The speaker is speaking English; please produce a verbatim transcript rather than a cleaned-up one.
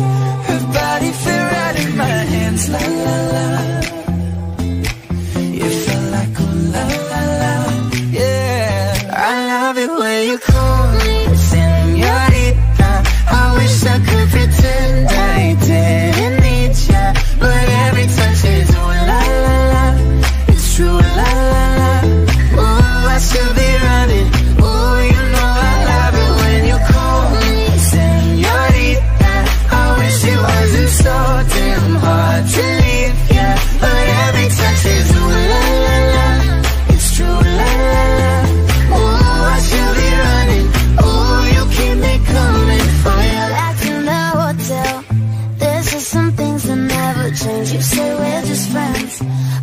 Her body fit right in my hands, la la la. You feel like ooh la la la, yeah. I love it when you call me señorita. I wish I could pretend I didn't need ya, but every touch is ooh la la la. It's true, la la la. Ooh, I should be running. Ooh, you know I love it when you call me señorita. I wish it wasn't so damn hard to leave ya, but every touch is ooh la la la. It's true, la la la. Ooh, I should be running. Ooh, you keep me coming for ya. Like in a hotel, there's just some things that never change. You say we're just friends,